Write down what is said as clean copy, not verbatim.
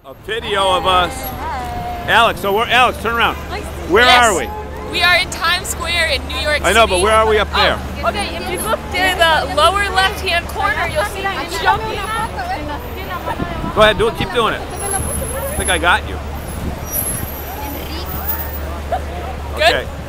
A video of us. Alex, Alex, turn around. Where are we? We are in Times Square in New York City. I know, but where are we up there? Oh, okay, if you look in the lower left-hand corner, you'll see the junkie. Go ahead, do it. Keep doing it. I think I got you. Good? Okay.